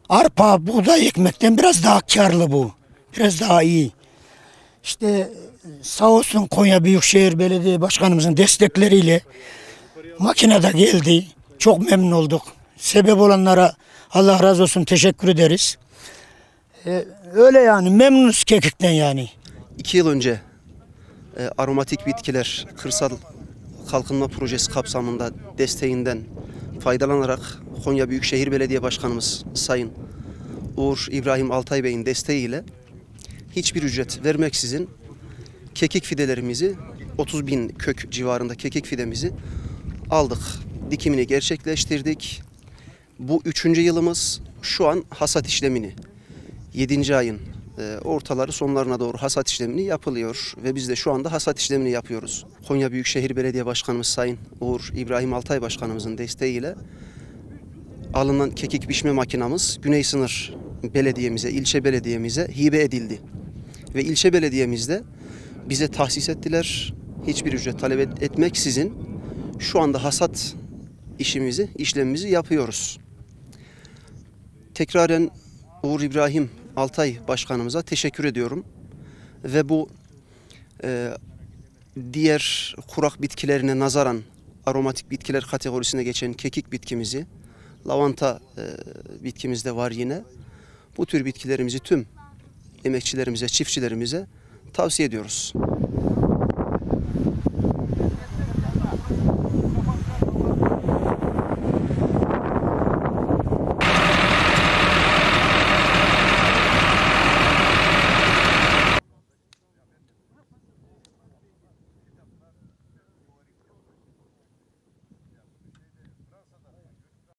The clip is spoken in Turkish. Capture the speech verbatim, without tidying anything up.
arpa, buğday ekmekten biraz daha karlı bu. Biraz daha iyi. İşte sağ olsun Konya Büyükşehir Belediye Başkanımızın destekleriyle makine de geldi. Çok memnun olduk. Sebep olanlara Allah razı olsun, teşekkür ederiz. Ee, öyle yani memnunuz kekikten yani. İki yıl önce e, aromatik bitkiler kırsal kalkınma projesi kapsamında desteğinden faydalanarak Konya Büyükşehir Belediye Başkanımız Sayın Uğur İbrahim Altay Bey'in desteğiyle hiçbir ücret vermeksizin kekik fidelerimizi, otuz bin kök civarında kekik fidemizi aldık. Dikimini gerçekleştirdik. Bu üçüncü yılımız. Şu an hasat işlemini, yedinci ayın e, ortaları sonlarına doğru hasat işlemini yapılıyor ve biz de şu anda hasat işlemini yapıyoruz. Konya Büyükşehir Belediye Başkanımız Sayın Uğur İbrahim Altay Başkanımızın desteğiyle alınan kekik biçme makinamız Güney Sınır Belediye'mize, ilçe belediyemize hibe edildi. Ve ilçe belediyemizde bize tahsis ettiler. Hiçbir ücret talep etmeksizin şu anda hasat işimizi, işlemimizi yapıyoruz. Tekraren Uğur İbrahim Altay Başkanımıza teşekkür ediyorum. Ve bu e, diğer kurak bitkilerine nazaran aromatik bitkiler kategorisine geçen kekik bitkimizi, lavanta e, bitkimiz de var yine. Bu tür bitkilerimizi tüm emekçilerimize, çiftçilerimize tavsiye ediyoruz.